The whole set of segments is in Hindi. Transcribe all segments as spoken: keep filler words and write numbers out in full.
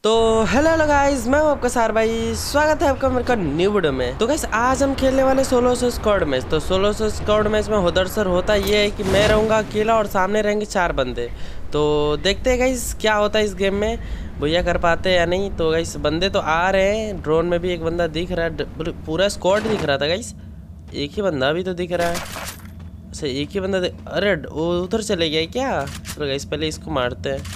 तो हेलो हेलो गाइस, मैं हूं आपका सार भाई। स्वागत है आपका मेरे का न्यू वीडियो में। तो गाइस आज हम खेलने वाले सोलो सौ स्क्वाड मैच। तो सोलो सौ स्क्वाड मैच में होदर सर होता ये है कि मैं रहूँगा अकेला और सामने रहेंगे चार बंदे। तो देखते हैं गाइस क्या होता है इस गेम में, भैया कर पाते हैं या नहीं। तो गाइस बंदे तो आ रहे हैं, ड्रोन में भी एक बंदा दिख रहा है, पूरा स्क्वाड दिख रहा था गाइस, एक ही बंदा भी तो दिख रहा है। अच्छा एक ही बंदा, अरे उधर चले गया क्या। चलो गाइस पहले इसको मारते हैं,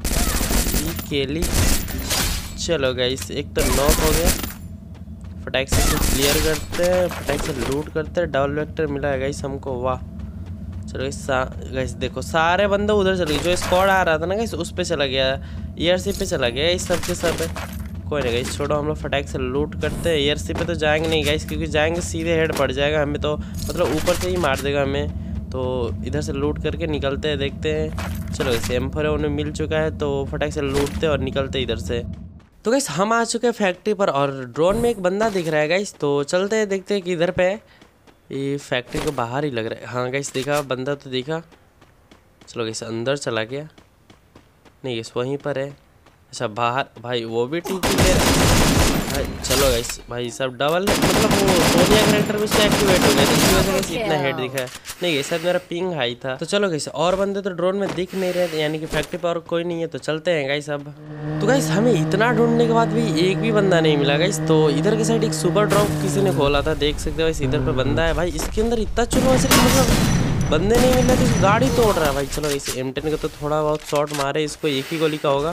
केली। चलो गाइस एक तो नॉक हो गया, फटाक से क्लियर करते हैं, फटाक से लूट करते हैं। डबल वेक्टर मिला है गाइस हमको, वाह। चलो गाइस गाइस देखो सारे बंदे उधर चले गए, जो स्क्वाड आ रहा था ना गाइस उस पे चला गया, ईआरसी पे चला गया इस सब के सब है। कोई नहीं गाइस छोड़ो, हम लोग फटाक से लूट करते हैं। ईआरसी पे तो जाएंगे नहीं गाइस, क्योंकि जाएंगे सीधे हेड पड़ जाएगा हमें, तो मतलब ऊपर से ही मार देगा हमें। तो इधर से लूट करके निकलते हैं, देखते हैं। चलो इसे एम फोर उन्हें मिल चुका है, तो फटाक से लूटते और निकलते इधर से। तो गाइस हम आ चुके हैं फैक्ट्री पर और ड्रोन में एक बंदा दिख रहा है गाइस, तो चलते हैं देखते हैं कि इधर पे है। ये फैक्ट्री के बाहर ही लग रहा है। हाँ गाइस दिखा, बंदा तो दिखा। चलो गाइस अंदर चला गया, नहीं गाइस वहीं पर है। अच्छा बाहर, भाई वो भी ठीक है भाई। चलो गाइस भाई सब डबल, मतलब वो सोनिया कैरेक्टर में से एक्टिवेट हो गया, जिसकी वजह से इतना हेड दिखा है। नहीं गाइस शायद मेरा पिंग हाई था। तो चलो गाइस और बंदे तो ड्रोन में दिख नहीं रहे, यानी कि फैक्ट्री पर और कोई नहीं है, तो चलते हैं गाइस अब। तो गाइस हमें इतना ढूंढने के बाद भी एक भी बंदा नहीं मिला गाइस। तो इधर के साइड एक सुपर ड्रॉप किसी ने खोला था, देख सकते हो गाइस इधर पे बंदा है भाई। इसके अंदर इतना चुनो से मतलब बंदे नहीं मिल रहे, तो गाड़ी तोड़ रहा है भाई। चलो इस एम टेन का तो थोड़ा बहुत शॉट मारे, इसको एक ही गोली का होगा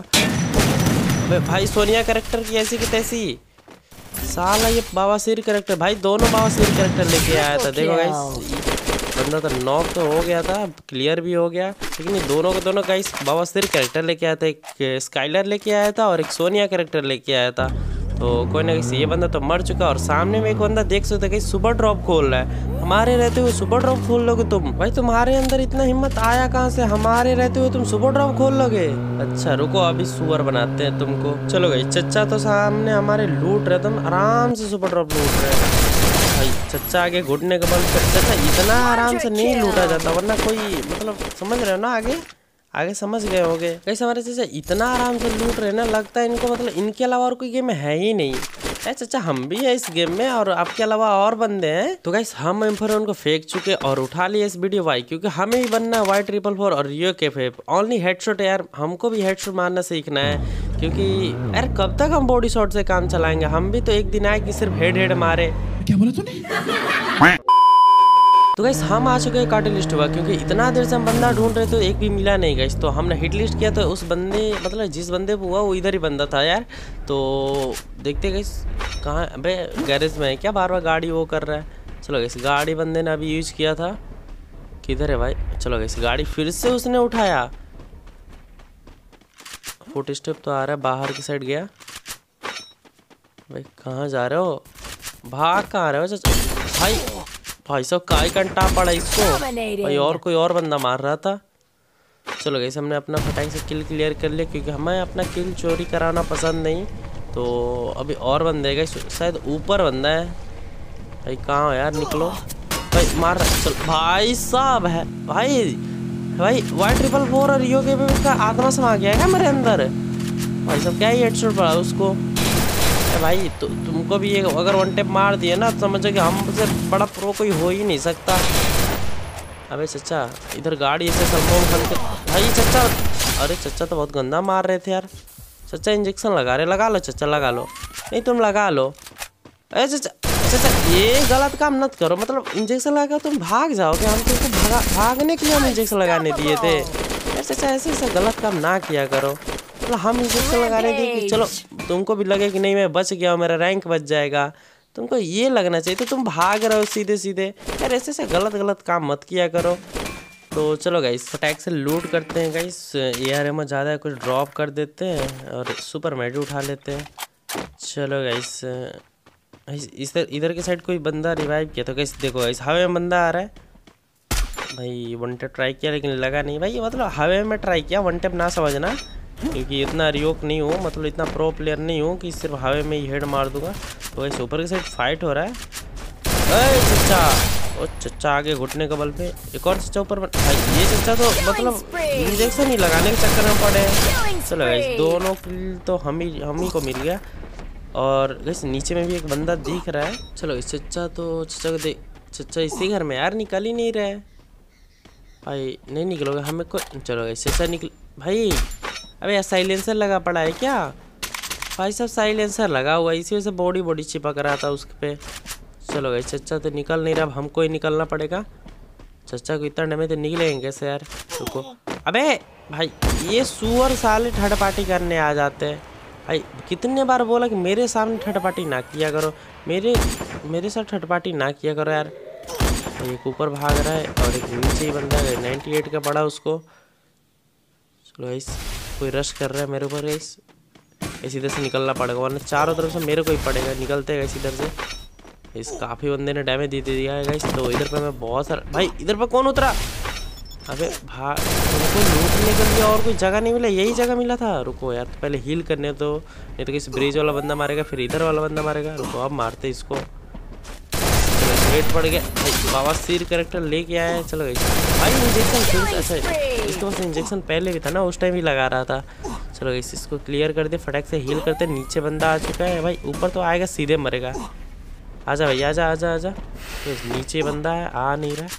भाई। सोनिया कैरेक्टर की ऐसी की तैसी, साला ये बावासीर कैरेक्टर भाई, दोनों बावासीर कैरेक्टर लेके आया था। देखो गाइस बंदा तो नॉक तो हो गया था, क्लियर भी हो गया, लेकिन ये दोनों के दोनों गाइस बावासीर कैरेक्टर लेके आया था। एक स्काइलर लेके आया था और एक सोनिया कैरेक्टर लेके आया था। तो कोई ना किसी ये बंदा तो मर चुका, और सामने में एक बंदा देख सकते हैं सुपर ड्रॉप खोल रहा है। हमारे रहते हुए सुपर ड्रॉप खोल लोगे तुम भाई? तुम्हारे अंदर इतना हिम्मत आया कहाँ से, हमारे रहते हुए तुम सुपर ड्रॉप खोल लोगे? अच्छा रुको अभी सुअर बनाते हैं तुमको। चलो भाई चच्चा तो सामने हमारे लूट रहे, तुम आराम से सुपर ड्रॉप लूट रहे हैं भाई। चच्चा आगे घुटने का बल कर, चच्चा इतना आराम से नहीं लूटा जाता, वरना कोई मतलब समझ रहे हो ना, आगे आगे समझ गए होगे। कैसे हमारे चाचा इतना आराम से लूट रहे ना, लगता है इनको मतलब इनके अलावा और कोई गेम है ही नहीं। ऐ चाचा हम भी है इस गेम में और आपके अलावा और बंदे हैं। तो गाइस हम एम फोर उनको फेंक चुके और उठा लिए इस वीडियो वाई, क्योंकि हमें भी बनना है वाई ट्रिपल फोर और रियो के फेप ओनली हेडशॉट। यार हमको भी हेडशॉट मारना सीखना है, क्योंकि यार कब तक हम बॉडी शॉट से काम चलाएंगे। हम भी तो एक दिन आए कि सिर्फ हेड हेड मारे। क्या बोला तूने? तो गाइस हम आ चुके हैं कार्ड लिस्ट हुआ, क्योंकि इतना देर से हम बंदा ढूंढ रहे तो एक भी मिला नहीं गाइस। तो हमने हिट लिस्ट किया, तो उस बंदे मतलब जिस बंदे को हुआ वो इधर ही बंदा था यार। तो देखते गाइस कहाँ, अबे गैरेज में है क्या, बार बार गाड़ी वो कर रहा है। चलो गाइस गाड़ी बंदे ने अभी यूज किया था, किधर है भाई? चलो गाइस गाड़ी फिर से उसने उठाया। फुट स्टेप तो आ रहा है, बाहर की साइड गया भाई। कहाँ जा रहे हो, भाग कहाँ रहे हो भाई? भाई साहब काई कंटा पड़ा इसको भाई, और कोई और बंदा मार रहा था। चलो गाइस हमने अपना फटाक से किल क्लियर कर लिया, क्योंकि हमें अपना किल चोरी कराना पसंद नहीं। तो अभी और बंदे गाइस, शायद ऊपर बंदा है भाई। कहाँ हो यार, निकलो भाई, मार रहा। चलो भाई साहब है भाई, भाई वाई ट्रिपल फोर और रियो के पे का आत्मा समा गया है मेरे अंदर भाई साहब। क्या ही हेडशॉट पड़ा उसको भाई। तु, तुमको भी ये अगर वन टेप मार दिए ना, तो समझो कि हमसे बड़ा प्रो कोई हो ही नहीं सकता। अबे चच्चा इधर गाड़ी ऐसे सलमान खान के भाई। चच्चा अरे चच्चा तो बहुत गंदा मार रहे थे यार। चच्चा इंजेक्शन लगा रहे, लगा लो चच्चा लगा लो, नहीं तुम लगा लो। अरे चच्चा चच्चा ये गलत काम मत करो, मतलब इंजेक्शन लगा तुम भाग जाओगे, हम तुमको भागा भागने के लिए हम इंजेक्शन लगाने दिए थे। अरे चच्चा ऐसे ऐसे गलत काम ना किया करो, मतलब हम इंजेक्शन लगाने दिए कि चलो तुमको भी लगे कि नहीं मैं बच गया, मेरा रैंक बच जाएगा। तुमको ये लगना चाहिए, तो तुम भाग रहे हो सीधे सीधे यार। ऐसे ऐसे गलत गलत काम मत किया करो। तो चलो गाइस फटाक से लूट करते हैं गाइस, ए आर एम ज़्यादा है, कुछ ड्रॉप कर देते हैं और सुपर मेडी उठा लेते हैं। चलो गाइस इस इधर के साइड कोई बंदा रिवाइव किया, तो गाइस देखो गाइस हवे में बंदा आ रहा है भाई। वन टेप ट्राई किया लेकिन लगा नहीं भाई, मतलब हवे में ट्राई किया, वन टेप ना समझना, क्योंकि इतना रियोक नहीं हूँ, मतलब इतना प्रो प्लेयर नहीं हूँ कि सिर्फ हवे में ही हेड मार दूंगा। तो वैसे ऊपर की साइड फाइट हो रहा है। अरे चच्चा और चच्चा आगे घुटने के बल पे, एक और चच्चा ऊपर भाई। ये चच्चा तो मतलब इंजेक्शन ही लगाने के चक्कर में पड़े हैं। चलो गाइस दोनों किल तो हम ही हम ही को मिल गया। और गाइस नीचे में भी एक बंदा दिख रहा है। चलो इस चच्चा तो चच्चा को देख, चच्चा इसी घर में यार निकल ही नहीं रहे भाई। नहीं निकलोगे हमें को। चलो गाइस चच्चा निकल भाई। अबे यार साइलेंसर लगा पड़ा है क्या भाई? सब साइलेंसर लगा हुआ है, इसी वजह से बॉडी बॉडी चिपक रहा था उस पे। चलो गाइस चच्चा तो निकल नहीं रहा, अब हमको ही निकलना पड़ेगा। चच्चा को इतना डमे तो निकलेंगे कैसे यार? रुको। अबे भाई ये सुअर साले थर्ड पार्टी करने आ जाते हैं भाई। कितने बार बोला कि मेरे सामने थर्ड पार्टी ना किया करो, मेरे मेरे साथ थर्ड पार्टी ना किया करो यार। एक ऊपर भाग रहा है और एक नीचे ही बंदा है, नाइन्टी एट का पड़ा उसको। चलो गाइस कोई रश कर रहा है मेरे ऊपर गाइस, इस इधर से निकलना पड़ेगा वरना चारों तरफ से मेरे को ही पड़ेगा। निकलते हैं इधर से। इस काफ़ी बंदे ने डैमेज दे दिया है गाइस। तो इधर पे मैं बहुत सारा भाई, इधर पे कौन उतरा? अबे भाई तुमको लूटने के लिए और कोई जगह नहीं मिला, यही जगह मिला था। रुको यार तो पहले हील करने तो, नहीं तो किसी ब्रिज वाला बंदा मारेगा फिर इधर वाला बंदा मारेगा। रुको अब मारते इसको। वेट पड़ गया भाई, बाबा सिर कैरेक्टर लेके आया है। चलो भाई इंजेक्शन, अच्छा इसके पास इंजेक्शन पहले भी था ना, उस टाइम ही लगा रहा था। चलो इस इसको क्लियर कर दे, फटाक से हील करते। नीचे बंदा आ चुका है भाई, ऊपर तो आएगा सीधे मरेगा। आजा भाई आजा आजा आजा। तो नीचे बंदा है, आ नहीं रहा।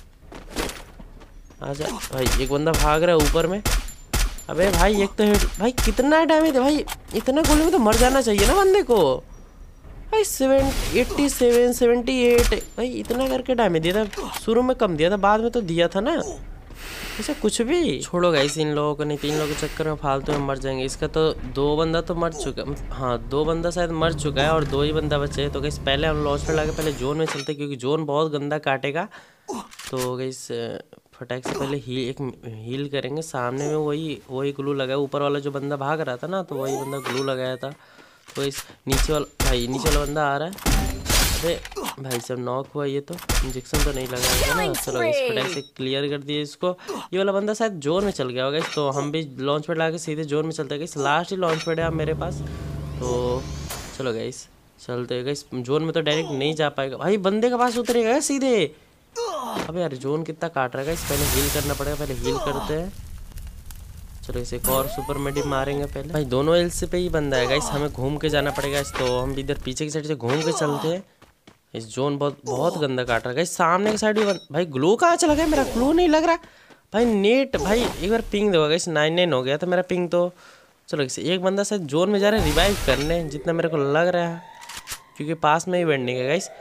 आजा भाई, एक बंदा भाग रहा है ऊपर में। अबे भाई एक तो हेड भाई, कितना डैमेज है भाई? इतना गोली में तो मर जाना चाहिए ना बंदे को भाई। Seven eighty seven seventy eight भाई, इतना करके डैमेज दिया था। शुरू में कम दिया था, बाद में तो दिया था ना। ऐसा कुछ भी छोड़ो गाइस इन लोगों को, नहीं तीन लोगों के चक्कर में फालतू में मर जाएंगे। इसका तो दो बंदा तो मर चुका, हाँ दो बंदा शायद मर चुका है और दो ही बंदा बचे हैं। तो गाइस पहले हम लॉन्च पे लाके पहले जोन में चलते, क्योंकि जोन बहुत गंदा काटेगा। तो गाइस फटाक से पहले ही एक हील करेंगे। सामने में वही वही ग्लू लगा, ऊपर वाला जो बंदा भाग रहा था ना, तो वही बंदा ग्लू लगाया था। तो इस नीचे वाला भाई, नीचे वाला बंदा आ रहा है। अरे भाई सब नॉक हुआ, ये तो इंजेक्शन तो नहीं लगाएगा ना। चलो इस फटाक से क्लियर कर दिए इसको। ये वाला बंदा शायद जोन में चल गया होगा, तो हम भी लॉन्च पैड लाके सीधे जोन में चलते हैं। लास्ट ही लॉन्च पैड है अब मेरे पास, तो चलो गाइस चलते हैं। गाइस जोन में तो डायरेक्ट नहीं जा पाएगा भाई, बंदे के पास उतरेगा सीधे। अबे यार जोन कितना काट रहा है गाइस, पहले हील करना पड़ेगा, पहले हील करते हैं। चलो इसे एक और सुपर मेडी मारेंगे पहले भाई। दोनों एल से पे ही बंदा है गाइस, हमें घूम के जाना पड़ेगा। तो हम इधर पीछे की साइड से घूम के चलते हैं। इस जोन बहुत बहुत गंदा काट रहा है गाइस। सामने की साइड भी भाई ग्लू कहाँ चला गया? मेरा ग्लू नहीं लग रहा भाई। नेट भाई एक बार पिंग देगा गाइस, नाइन नाइन हो गया था मेरा पिंग। तो चलो इसे एक बंदा शायद जोन में जा रहा है रिवाइव करने, जितना मेरे को लग रहा है, क्योंकि पास में ही बेंडिंग है गाइस।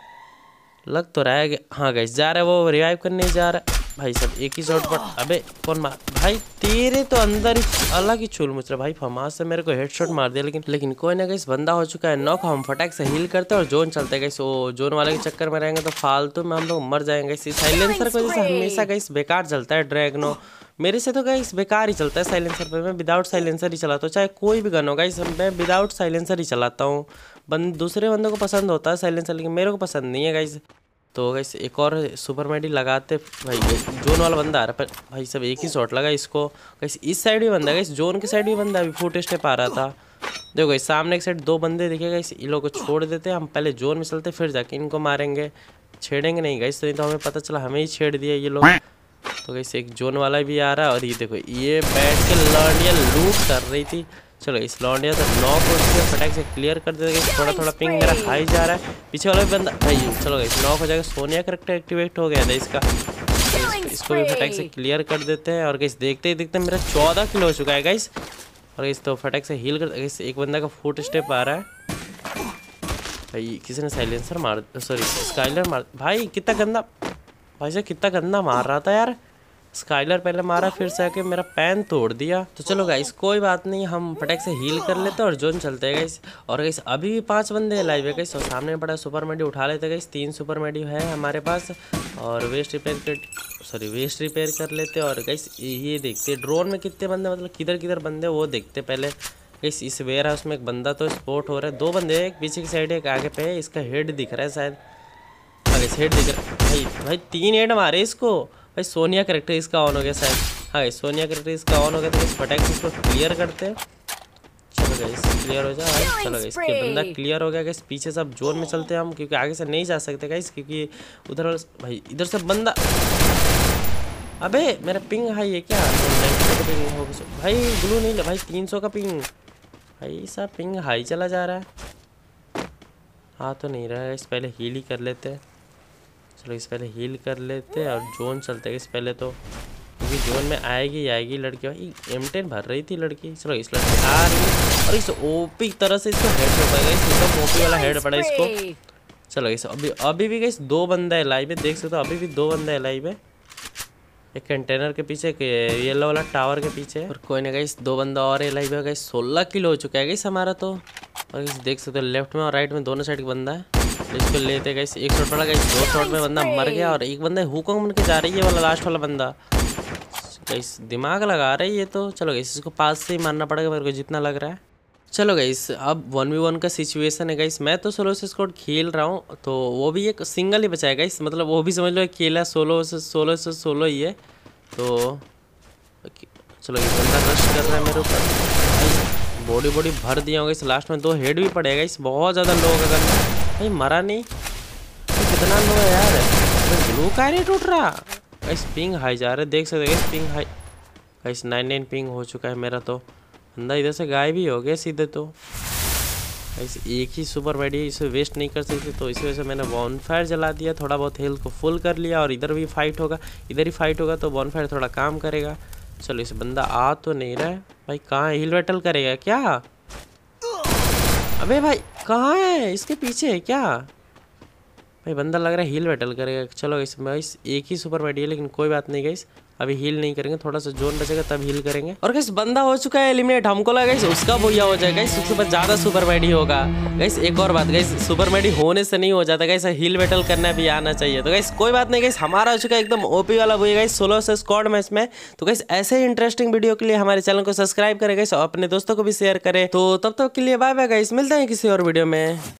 लग तो रहा है हाँ गाइस जा रहा है, वो रिवाइव करने जा रहा है भाई। सब एक ही शॉट पर। अबे कौन मार भाई? तेरे तो अंदर ही अलग ही चूल मुचरा भाई। फमास से मेरे को हेडशॉट मार दिया, लेकिन लेकिन कोई ना गाइस बंदा हो चुका है नॉक। हम फटाक से हील करते हैं और जोन चलते हैं गाइस। वो जोन वाले के चक्कर में रहेंगे तो फालतू में हम लोग मर जाएंगे। साइलेंसर की वजह से हमेशा गाइस बेकार चलता है ड्रैगनो। मेरे से तो गाइस बेकार ही चलता है साइलेंसर पे। मैं विदाउट साइलेंसर ही चलाता हूँ, चाहे कोई भी गन हो गाइस, मैं विदाउट साइलेंसर ही चलाता हूँ। बंद दूसरे बंदों को पसंद होता है साइलेंसर, लेकिन मेरे को पसंद नहीं है गाइस। तो गाइस एक और सुपर मेडी लगाते भाई। जोन वाला बंदा आ रहा है, पर भाई सब एक ही शॉट लगा इसको। गाइस इस साइड भी बंदा है गाइस, जोन की साइड भी बंदा अभी फुट स्टेप आ रहा था। देखो गाइस सामने एक साइड दो बंदे दिखे गाइस, इन लोगों को छोड़ देते हैं। हम पहले जोन में चलते, फिर जाके इनको मारेंगे। छेड़ेंगे नहीं गाइस, तो नहीं तो हमें पता चला हमें ही छेड़ दिया ये लोग। तो गाइस एक जोन वाला भी आ रहा है, और ये देखो ये बैठ के लौंडिया लूट कर रही थी। चलो इस लौंडिया तो नॉक हो चुकी है, फटाक से क्लियर कर देते। थोड़ा थोड़ा पिंग मेरा हाई जा रहा है, पीछे वाला भी बंदा भाई। चलो गाइस नॉक हो जाएगा, सोनिया करेक्टर एक्टिवेट हो गया था इसका। तो इसको भी फटाक से क्लियर कर देते हैं। और गाइस देखते ही देखते मेरा चौदह किलो हो चुका है गाइस। और इस तो फटाक से हील कर। एक बंदा का फुट स्टेप आ रहा है भाई, किसी ने साइलेंसर मार, सॉरी स्काइलर मार भाई। कितना गंदा भाई साहब, कितना गंदा मार रहा था यार। स्काइलर पहले मारा, फिर से आके मेरा पैन तोड़ दिया। तो चलो गाइस कोई बात नहीं, हम फटाक से हील कर लेते हैं और जोन चलते हैं गाइस। और गाइस अभी भी पांच बंदे लाइव है गाइस, और सामने पड़ा सुपर मेडी उठा लेते गाइस। तीन सुपर मेडी है हमारे पास, और वेस्ट रिपेयर कर सॉरी वेस्ट रिपेयर कर लेते। और गाइस ये देखते ड्रोन में कितने बंदे, मतलब किधर किधर बंदे वो देखते पहले गाइस। इस वेयर हाउस में एक बंदा तो स्पॉट हो रहा है, दो बंदे, एक पीछे की साइड एक आगे पे है। इसका हेड दिख रहा है शायद, हेड दिख रहा है भाई। भाई तीन हेड मारे इसको भाई। सोनिया करेक्टर इसका ऑन हो गया शायद, हाँ सोनिया करेक्टर इसका ऑन हो गया। तो इस फटाक से इसको क्लियर करते हैं। चलो गाइस क्लियर हो जाए। चलो गाइस के बंदा क्लियर हो गया गाइस। पीछे सब जोन में चलते हैं हम, क्योंकि आगे से नहीं जा सकते गाइस, क्योंकि उधर भाई इधर से बंदा। अबे मेरा पिंग हाई है क्या? तो पिंग हो भाई, ग्लू नहीं भाई, तीन सौ का पिंग भाई साहब, पिंग हाई चला जा रहा है। हाँ तो नहीं रहा है, इस पहले हील ही कर लेते हैं। चलो इस पहले हील कर लेते और जोन चलते हैं इस पहले तो, क्योंकि जोन में आएगी आएगी लड़की। भाई एम टेन भर रही थी लड़की। चलो इस लड़की आ रही है और इस ओपी तरह से इसको हेड हो पाएगा, इसको ओपी वाला हेड पड़ा इसको। चलो इस अभी अभी भी गई दो बंदा है लाइव में, देख सकते हो अभी भी दो बंदा है लाइव में। एक कंटेनर के पीछे, एक येलो वाला टावर के पीछे, और कोई ना गाइस दो बंदा और है लाइव में गाइस। सोलह किलो हो चुका है गाइस हमारा तो। और देख सकते हो लेफ्ट में और राइट में दोनों साइड का बंदा है। इसको लेते गाइस, एक शॉट पड़ा गाइस, दो शॉट में बंदा मर गया। और एक बंदा हुकॉन्ग बन के जा रही है वाला लास्ट वाला बंदा गाइस, दिमाग लगा रहा है ये तो। चलो गाइस इसको पास से ही मारना पड़ेगा मेरे को जितना लग रहा है। चलो गाइस अब वन वी वन का सिचुएशन है गाइस। मैं तो सोलो से स्क्वाड खेल रहा हूँ, तो वो भी एक सिंगल ही बचा है गाइस, मतलब वो भी समझ लो खेला सोलो से सोलो से सोलो ही है। तो चलो ये बंदा रश कर रहा है मेरे ऊपर, बॉडी बॉडी भर दिया होगा इस। लास्ट में दो हेड भी पड़ेगा इस, बहुत ज़्यादा लो होगा भाई, मरा नहीं तो कितना लो है यार। ग्लू का नहीं टूट रहा गाइस, पिंग हाई जा रहा है, देख सकते guys ping high guys, nine nine ping हो चुका है मेरा तो। बंदा इधर से गायब ही हो गया सीधे तो। गाइस एक ही सुपर मेडी इसे वेस्ट नहीं कर सकते, तो इसी वजह से मैंने बॉनफायर जला दिया, थोड़ा बहुत हेल्थ को फुल कर लिया। और इधर भी फाइट होगा, इधर ही फाइट होगा तो बॉनफायर थोड़ा काम करेगा। चलो इस बंदा आ तो नहीं रहा है भाई, कहाँ है? हिल बैटल करेगा क्या? अबे भाई कहाँ है? इसके पीछे है क्या भाई? बंदा लग रहा है हिल बैटल करेगा। चलो इस गाइस एक ही सुपर मेडी है, लेकिन कोई बात नहीं गाइस, अभी हील नहीं करेंगे, थोड़ा सा जोन बचेगा तब हील करेंगे। और गाइस बंदा हो चुका है एलिमिनेट, हमको लगा गाइस उसका बोया हो जाएगा गाइस, उसके बाद ज्यादा सुपर मेडी होगा गाइस। एक और बात गाइस, सुपर मेडी होने से नहीं हो जाता गाइस, हील बैटल करना भी आना चाहिए। तो गाइस कोई बात नहीं गाइस, हमारा हो चुका है एकदम ओपी वाला बोया गाइस सोलो से स्क्वाड मैच में। तो गाइस ऐसे ही इंटरेस्टिंग वीडियो के लिए हमारे चैनल को सब्सक्राइब करें गाइस, और अपने दोस्तों को भी शेयर करें। तो तब तक के लिए बाय बाय गाइस, मिलते हैं किसी और वीडियो में।